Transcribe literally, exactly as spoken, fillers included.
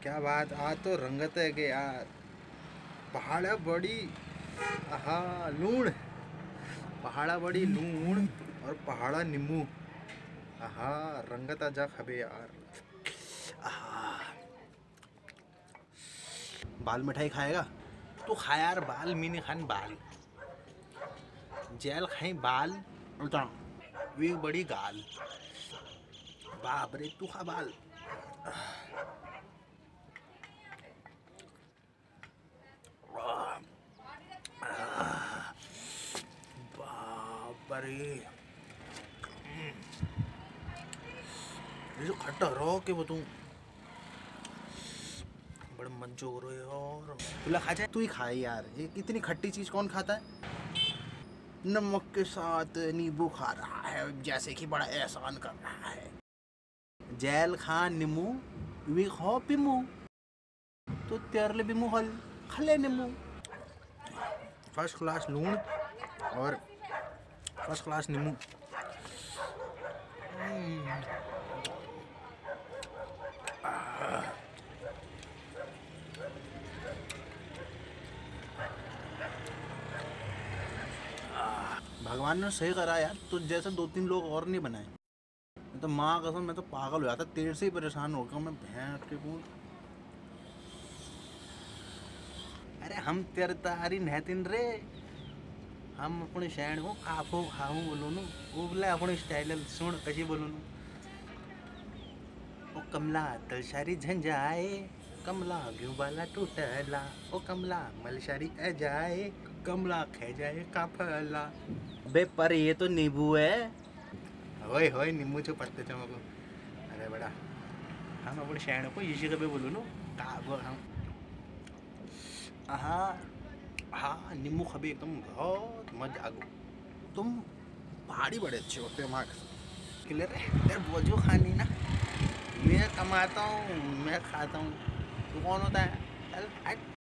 क्या बात, आज तो रंगत है कि यार पहाड़ा बड़ी। हाँ लूण, पहाड़ा बड़ी लूण और पहाड़ा नींबू। हाँ रंगत आ जा खबे यार। आहा। बाल मिठाई खाएगा तो खा यार बाल, मिनी खान बाल। जेल खाई बाल उल्टा वे बड़ी गाल। बाप रे तू खा बाल। बाप रे ये खट्टा रहो के बताऊं, बड़े मज्जो हो रहे और तुला खा जाए। तू ही खाए यार, ये इतनी खट्टी चीज कौन खाता है। नमक के साथ नींबू खा रहा है जैसे कि बड़ा एहसान कर रहा है। जेल खान नींबू वी खो पिमू तो तेरले बिमू हल खले नींबू। फर्स्ट क्लास लूण और फर्स्ट क्लास नींबू। भगवान ने सही करा यार, तुझ जैसे दो तीन लोग और नहीं बनाए। मैं तो माँ कसम मैं तो पागल हो जाता, तेरे से ही परेशान हो गया मैं भैंस के पूछ। अरे हम तेरे तारी नहतिन रे, हम अपने शहर को काफो खाऊं बोलो नु वो बोले अपने स्टाइल सुन कशी बोलो नु। ओ कमला तलशारी झंझाए, कमला घुबाला टूटला, ओ कमला मलशारी ए जाए, कमला खे जाए काफला। बे पर ये तो नींबू है। होए होए नींबू जो पत्ते चमको। अरे बड़ा हम अपने शहर को इसी कभी बोलो नु काफो हम। हाँ हाँ नींबू खबी एकदम बहुत मजा आ गो। तुम पहाड़ी बड़े अच्छे होते हो मार्क्स क्लियर है। यार बोझो खानी ना, मैं कमाता हूँ मैं खाता हूँ, तू कौन होता है। चल हट।